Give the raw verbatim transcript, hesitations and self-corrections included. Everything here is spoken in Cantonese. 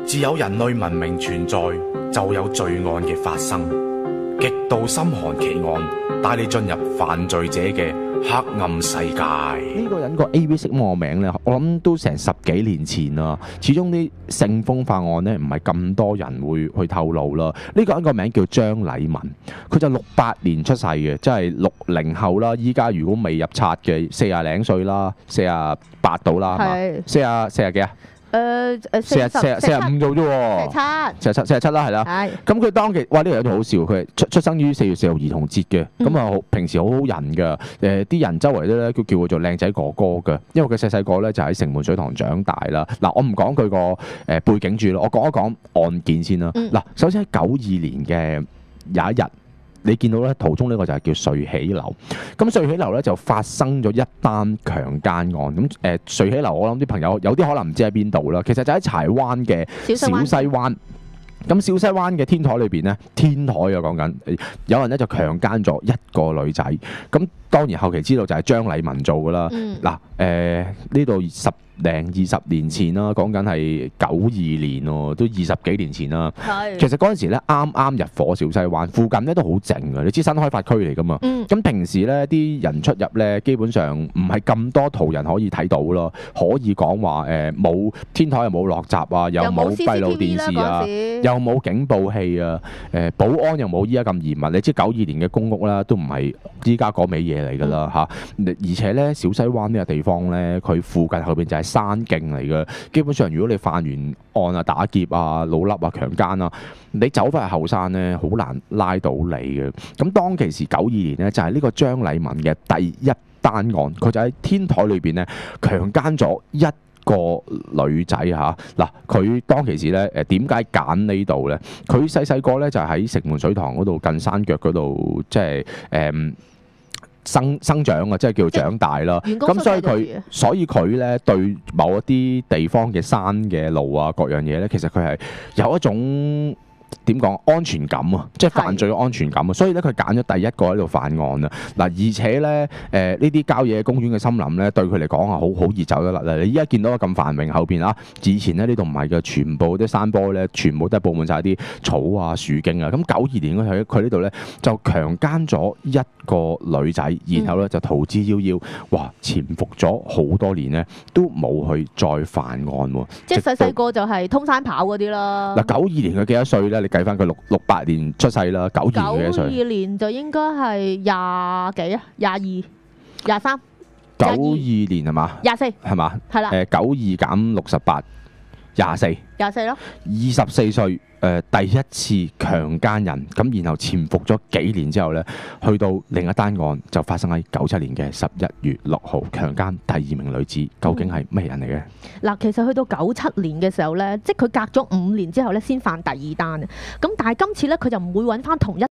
自有人類文明存在，就有罪案嘅發生。極度心寒奇案，帶你進入犯罪者嘅黑暗世界。 呢個人個 A V 色魔名咧，我諗都成十幾年前啦。始終啲性風化案咧，唔係咁多人會去透露啦。呢個人個名叫張禮文，佢就六八年出世嘅，即係六零後啦。依家如果未入冊嘅，四廿零歲啦，四廿八到啦，係嘛？四廿四廿幾啊？ 誒誒， 四廿四廿四廿五做啫喎，四廿七四廿七啦，係啦。咁佢當期哇，呢個有啲好笑，佢係出出生於四月四號兒童節嘅，咁啊、嗯、平時好好人㗎。誒、呃、啲人周圍咧都叫佢做靚仔哥哥㗎，因為佢細細個咧就喺城門水塘長大啦。嗱，我唔講佢個誒背景住咯，我講一講案件先啦。嗱、嗯，首先喺九二年嘅有一日。你見到咧途中呢個就係叫瑞喜樓，咁瑞喜樓咧就發生咗一單強姦案。咁誒、呃、瑞喜樓，我諗啲朋友有啲可能唔知喺邊度啦，其實就喺柴灣嘅小西灣。咁小西灣嘅天台裏邊咧，天台啊講緊，有人咧就強姦咗一個女仔。咁當然後期知道就係張禮文做噶啦。嗱、嗯，誒呢度十零二十年前啦，講緊係九二年喎，都二十幾年前啦。係。其實嗰陣時咧，啱啱入伙小西灣附近咧都好靜嘅，你知新開發區嚟噶嘛。嗯。咁平時咧啲人出入咧，基本上唔係咁多途人可以睇到咯。可以講話誒冇天台又冇落閘啊，又冇閉路電視啊，又冇警報器啊，誒保安又冇依家咁嚴密。你知九二年嘅公屋啦，都唔係依家嗰味嘢嚟㗎啦嚇。而且咧小西灣呢個地方咧，佢附近後邊就係山徑嚟嘅。基本上如果你犯完案啊、打劫啊、老笠啊、強姦啊，你走翻去後山咧，好難拉到你嘅。咁當其時九二年咧，就係呢個張禮文嘅第一單案，佢就喺天台裏邊咧強姦咗一個女仔嚇。嗱，佢當其時咧誒點解揀呢度咧？佢細細個咧就喺城門水塘嗰度近山腳嗰度，即係誒生生長啊，即係叫長大啦。咁所以佢所以佢咧對某一啲地方嘅山嘅路啊各樣嘢咧，其實佢係有一種點講安全感啊，即係犯罪嘅安全感啊，所以咧佢揀咗第一個喺度犯案啊。嗱，而且咧誒呢啲郊野公園嘅森林咧，對佢嚟講係好好易走得甩啦。你依家見到咁繁榮後邊啊，以前咧呢度唔係嘅，全部啲山坡咧，全部都係佈滿晒啲草啊樹徑啊。咁九二年嗰陣佢呢度咧就強姦咗一個女仔，然後咧就逃之夭夭，哇！潛伏咗好多年咧，都冇去再犯案喎。 即係細細個就係通山跑嗰啲啦。嗱， 九二年佢幾多歲咧？你計翻佢六六八年出世啦，九二年幾多歲？ 九二年就應該係廿幾啊，廿二、廿三。 九二年係嘛？ 廿四係嘛？ 係啦。 誒，九二減六十八，廿四。廿四咯。 二十四歲。誒、呃、第一次強姦人，咁然後潛伏咗幾年之後咧，去到另一單案就發生喺九七年嘅十一月六號，強姦第二名女子，究竟係咩人嚟嘅？ 嗱、嗯，其實去到九七年嘅時候咧，即係佢隔咗五年之後咧，先犯第二單啊。咁但係今次咧，佢就唔會揾翻同一